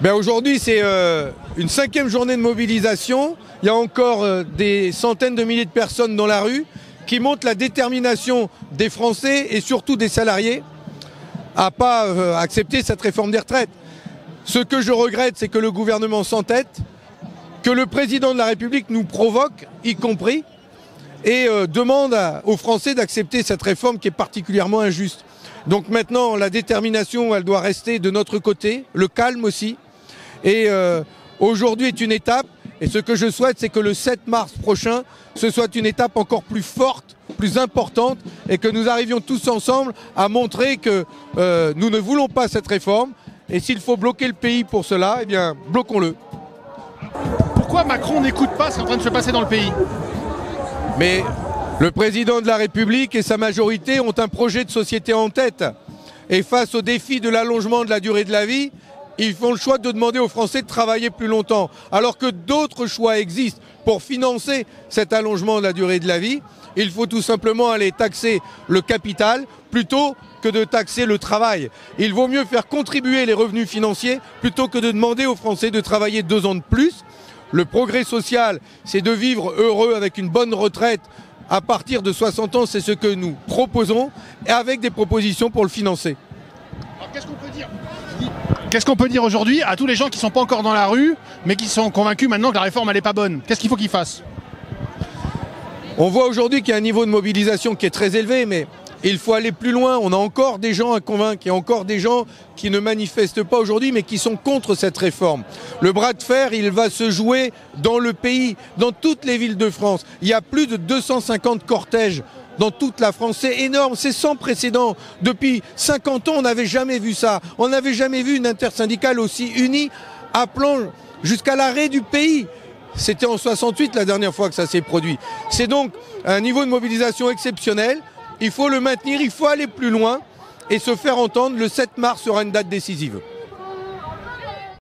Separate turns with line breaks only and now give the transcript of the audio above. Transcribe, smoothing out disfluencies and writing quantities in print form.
Aujourd'hui, c'est une 5e journée de mobilisation. Il y a encore des centaines de milliers de personnes dans la rue qui montrent la détermination des Français et surtout des salariés à ne pas accepter cette réforme des retraites. Ce que je regrette, c'est que le gouvernement s'entête, que le président de la République nous provoque, y compris, et demande aux Français d'accepter cette réforme qui est particulièrement injuste. Donc maintenant, la détermination, elle doit rester de notre côté, le calme aussi. Et aujourd'hui est une étape, et ce que je souhaite, c'est que le 7 mars prochain, ce soit une étape encore plus forte, plus importante, et que nous arrivions tous ensemble à montrer que nous ne voulons pas cette réforme, et s'il faut bloquer le pays pour cela, eh bien, bloquons-le.
Pourquoi Macron n'écoute pas ce qui est en train de se passer dans le pays ?
Mais le président de la République et sa majorité ont un projet de société en tête. Et face au défi de l'allongement de la durée de la vie, ils font le choix de demander aux Français de travailler plus longtemps. Alors que d'autres choix existent pour financer cet allongement de la durée de la vie. Il faut tout simplement aller taxer le capital plutôt que de taxer le travail. Il vaut mieux faire contribuer les revenus financiers plutôt que de demander aux Français de travailler 2 ans de plus. Le progrès social, c'est de vivre heureux avec une bonne retraite à partir de 60 ans, c'est ce que nous proposons, et avec des propositions pour le financer.
Alors qu'est-ce qu'on peut dire aujourd'hui à tous les gens qui ne sont pas encore dans la rue, mais qui sont convaincus maintenant que la réforme elle n'est pas bonne? Qu'est-ce qu'il faut qu'ils fassent?
On voit aujourd'hui qu'il y a un niveau de mobilisation qui est très élevé, mais il faut aller plus loin. On a encore des gens à convaincre, il y a encore des gens qui ne manifestent pas aujourd'hui, mais qui sont contre cette réforme. Le bras de fer, il va se jouer dans le pays, dans toutes les villes de France. Il y a plus de 250 cortèges dans toute la France. C'est énorme, c'est sans précédent. Depuis 50 ans, on n'avait jamais vu ça. On n'avait jamais vu une intersyndicale aussi unie, appelant jusqu'à l'arrêt du pays. C'était en 68 la dernière fois que ça s'est produit. C'est donc un niveau de mobilisation exceptionnel. Il faut le maintenir, il faut aller plus loin et se faire entendre. Le 7 mars sera une date décisive.